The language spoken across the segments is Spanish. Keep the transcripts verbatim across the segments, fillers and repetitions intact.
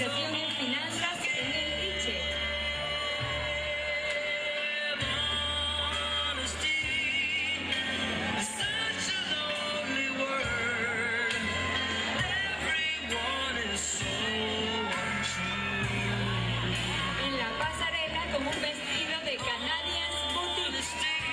especialización en finanzas en el I C E. En la pasarela con un vestido de Canadian Boutique.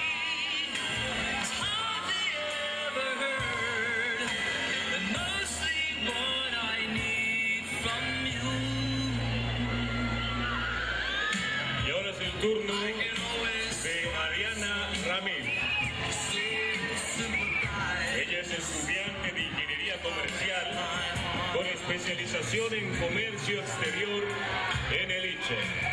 Y ahora es el turno de Ariana Ramírez. Ella es estudiante de Ingeniería Comercial con especialización en Comercio Exterior en el I C E.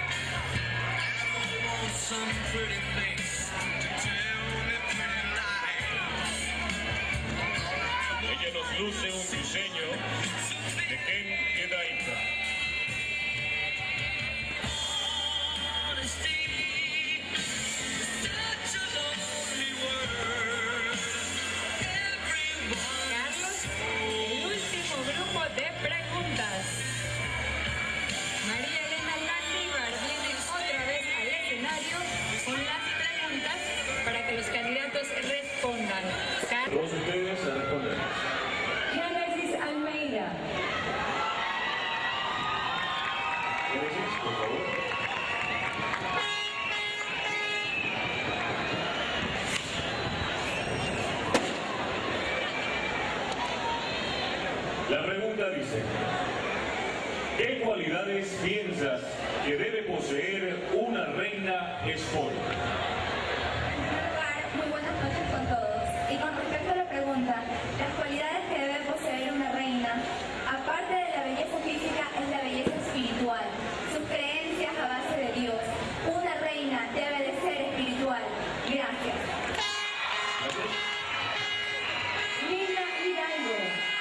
Ella nos luce un diseño de Ken Kedaika. Carlos, el último grupo de preguntas. María Elena Landívar viene otra vez al escenario con las preguntas para que los candidatos respondan. Car- Todos ustedes a responder. Génesis Almeida. Génesis, por favor. La pregunta dice: ¿qué cualidades piensas que debe poseer una reina esposa? Muy buenas noches con todos. Y con respecto a la pregunta, las cualidades que debe poseer una reina, aparte de la belleza física, es la belleza espiritual. Sus creencias a base de Dios. Una reina debe de ser espiritual. Gracias. Nina Hidalgo.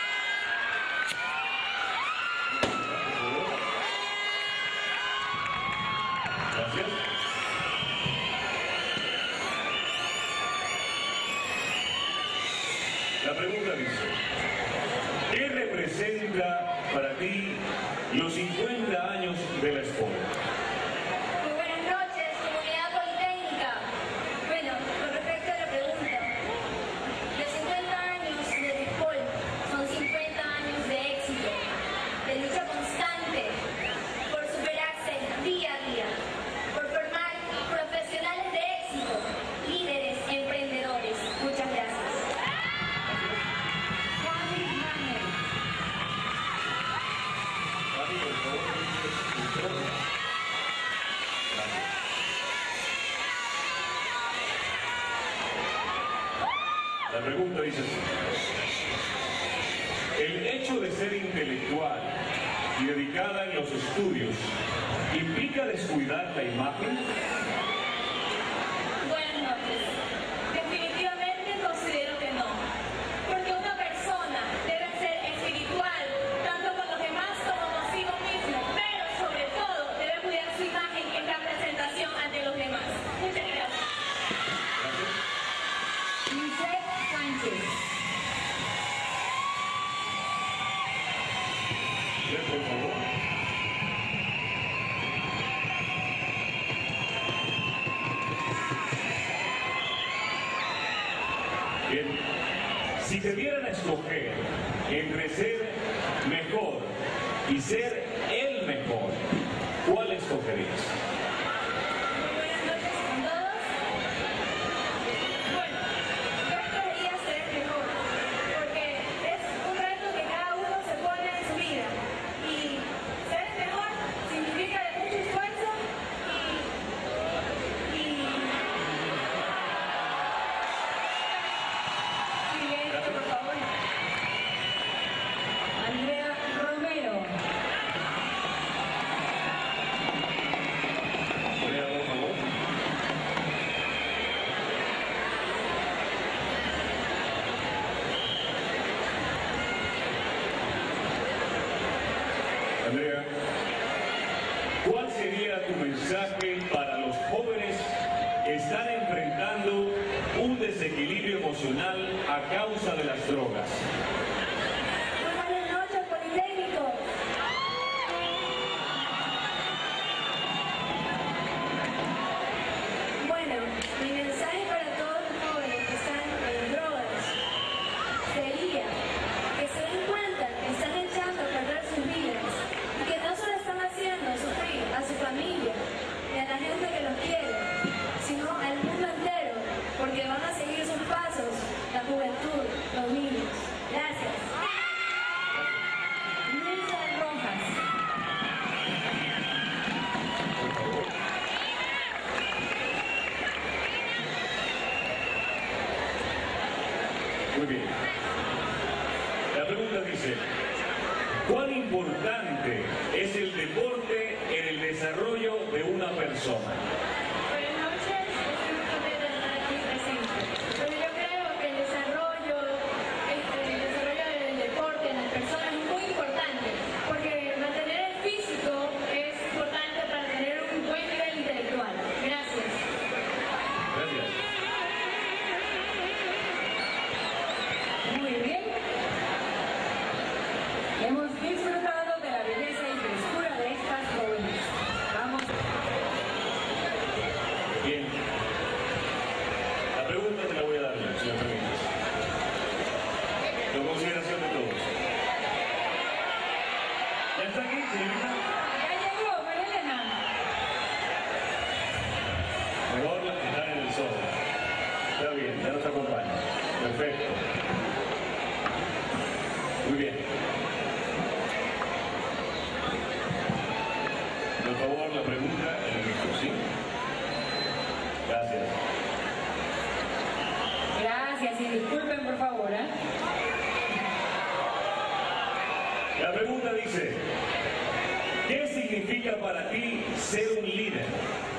Gracias. La pregunta dice: ¿qué representa para ti los cincuenta años de la escuela? Muy buenas noches, comunidad politécnica. Bueno, con respecto a la pregunta, los cincuenta años de Despol son cincuenta años de éxito, de lucha constante, por superarse día a día, por formar profesionales de éxito, líderes, emprendedores. Muchas gracias. Juan Manuel. Javi, por favor, su turno. Gracias. La pregunta dice así: ¿el hecho de ser intelectual y dedicada en los estudios implica descuidar la imagen? Buenas noches. Definitivamente considero que no. Porque una persona debe ser espiritual, tanto con los demás como consigo mismo, pero sobre todo debe cuidar su imagen en la presentación ante los demás. Muchas gracias. Lisette Sánchez. Bien, por favor. Bien, si te dieran a escoger entre ser mejor y ser el mejor, ¿cuál escogerías? Muy buenas noches con todos. Bueno, yo escogería ser mejor, porque es un reto que cada uno se pone en su vida. Y ser mejor significa de mucho esfuerzo y... y Siguiente, por favor. Andrea Romero. Andrea, por favor. Andrea, ¿cuál sería tu mensaje para los jóvenes que están enfrentando un desequilibrio emocional a causa de las drogas? Muy buenas noches, Politécnicos. persona. Buenas noches, estoy muy contenta de estar aquí presente. Pero yo creo que el desarrollo, este, el desarrollo del deporte en las personas es muy importante, porque mantener el físico es importante para tener un buen nivel intelectual. Gracias. Gracias. Muy bien. Hemos disfrutado de la belleza y frescura de estas jóvenes. Vamos. Bien. La pregunta te la voy a dar yo, si me permites. Con consideración de todos. ¿Ya está aquí, señorita? Ya llegó, María Elena. Mejor las que están en el sol. Está bien, ya nos acompaña. Perfecto. Muy bien. Por favor, la pregunta en el micro, ¿sí? Gracias. Gracias y disculpen por favor, ¿eh? La pregunta dice, ¿qué significa para ti ser un líder?